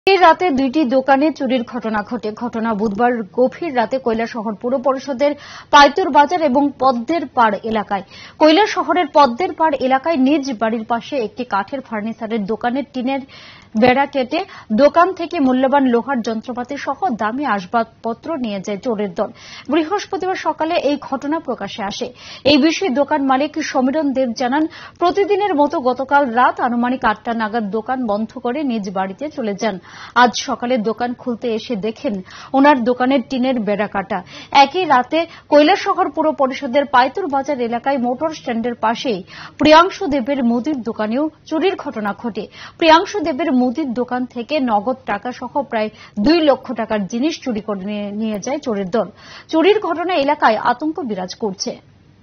এই রাতে দুইটি দোকানে চুরির ঘটনা ঘটে। ঘটনা বুধবার গভীর রাতে কৈলাসহর পুর পরিষদের পাইতুর বাজার এবং পদ্মের পাড় এলাকায়। কৈলাসহরের পদ্মের পাড় এলাকায় নিজ বাড়ির পাশে একটি কাঠের ফার্নিচারের দোকানের টিনের বেড়া কেটে দোকান থেকে মূল্যবান লোহার যন্ত্রপাতি সহ দামি আসবাবপত্র নিয়ে যায় চোরের দল। বৃহস্পতিবার সকালে এই ঘটনা প্রকাশে আসে। এই বিষয়ে দোকান মালিক সমীরণ দেব জানান, প্রতিদিনের মতো গতকাল রাত আনুমানিক 8টা নাগাদ দোকান বন্ধ করে নিজ বাড়িতে চলে যান। আজ সকালে দোকান খুলতে এসে দেখেন ওনার দোকানের টিনের বেড়া কাটা। একই রাতে কৈলাসহর পুর পরিষদের পাইতুর বাজার এলাকায় মোটর স্ট্যান্ডের পাশেই প্রিয়াংশু দেবের মুদির দোকানেও চুরির ঘটনা ঘটে। প্রিয়াংশু দেবের মুদির দোকান থেকে নগদ টাকা সহ প্রায় 2 লক্ষ টাকার জিনিস চুরি করে নিয়ে যায় চোরের দল। চুরির ঘটনা এলাকায় আতঙ্ক বিরাজ করছে।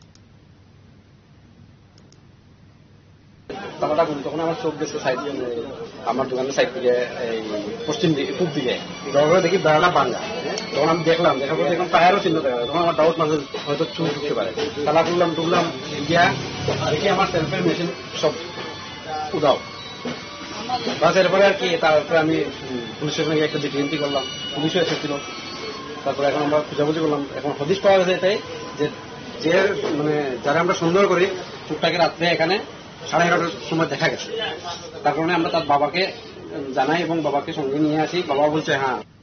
তখন আমার চোখ গেছে সাইড, আমার দোকানের সাইড থেকে পশ্চিম দিকে পূব দিকে দেখি বেড়াটা ভাঙা। তখন আমি দেখলাম, দেখার পর দেখলাম টায়ারও চিহ্ন দেখা, তখন আমার ডাউট মাঝে হয়তো চুরি ঢুকতে পারে। তালা করলাম, ঢুকলাম, গিয়া দেখি আমার সেলফের মেশিন সব উদাও। বাস এরপরে আর কি, তারপরে আমি পুলিশের সঙ্গে একটা ডিটেনটি করলাম, পুলিশও এসেছিল। তারপরে এখন আমরা খোঁজাখুঁজি করলাম, এখন হদিশ পাওয়া গেছে এটাই যে মানে যারা আমরা সন্দেহ করি চোরটাকে রাত্রে এখানে 11:30টার সময় দেখা গেছে। তার কারণে আমরা তার বাবাকে জানাই এবং বাবাকে সঙ্গে নিয়ে আসি। বাবা বলছে হ্যাঁ